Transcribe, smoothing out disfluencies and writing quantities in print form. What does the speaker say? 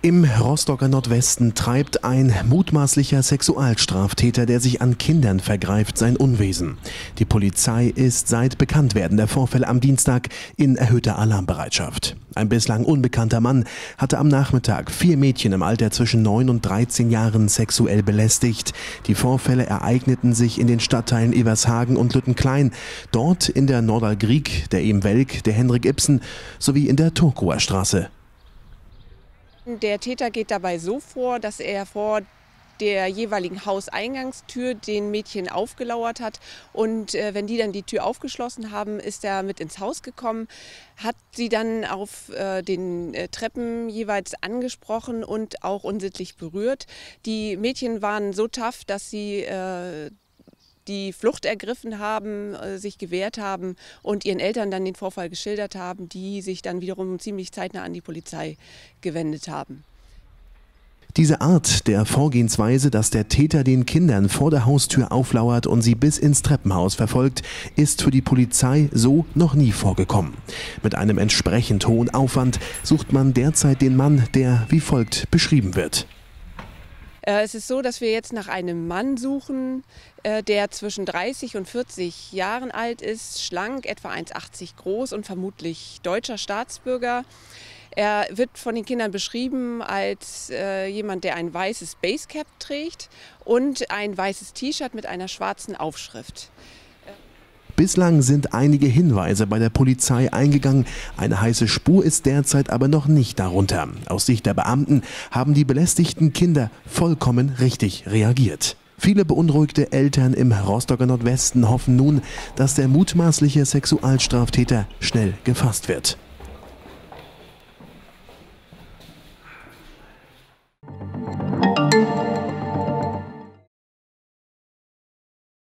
Im Rostocker Nordwesten treibt ein mutmaßlicher Sexualstraftäter, der sich an Kindern vergreift, sein Unwesen. Die Polizei ist seit Bekanntwerden der Vorfälle am Dienstag in erhöhter Alarmbereitschaft. Ein bislang unbekannter Mann hatte am Nachmittag 4 Mädchen im Alter zwischen 9 und 13 Jahren sexuell belästigt. Die Vorfälle ereigneten sich in den Stadtteilen Evershagen und Lüttenklein, dort in der Nordalgriek, der Emwelk, der Henrik Ibsen sowie in der Turkower Straße. Der Täter geht dabei so vor, dass er vor der jeweiligen Hauseingangstür den Mädchen aufgelauert hat und wenn die dann die Tür aufgeschlossen haben, ist er mit ins Haus gekommen, hat sie dann auf den Treppen jeweils angesprochen und auch unsittlich berührt. Die Mädchen waren so tough, dass sie die Flucht ergriffen haben, sich gewehrt haben und ihren Eltern dann den Vorfall geschildert haben, die sich dann wiederum ziemlich zeitnah an die Polizei gewendet haben. Diese Art der Vorgehensweise, dass der Täter den Kindern vor der Haustür auflauert und sie bis ins Treppenhaus verfolgt, ist für die Polizei so noch nie vorgekommen. Mit einem entsprechend hohen Aufwand sucht man derzeit den Mann, der wie folgt beschrieben wird. Es ist so, dass wir jetzt nach einem Mann suchen, der zwischen 30 und 40 Jahren alt ist, schlank, etwa 1,80 groß und vermutlich deutscher Staatsbürger. Er wird von den Kindern beschrieben als jemand, der ein weißes Basecap trägt und ein weißes T-Shirt mit einer schwarzen Aufschrift. Bislang sind einige Hinweise bei der Polizei eingegangen. Eine heiße Spur ist derzeit aber noch nicht darunter. Aus Sicht der Beamten haben die belästigten Kinder vollkommen richtig reagiert. Viele beunruhigte Eltern im Rostocker Nordwesten hoffen nun, dass der mutmaßliche Sexualstraftäter schnell gefasst wird.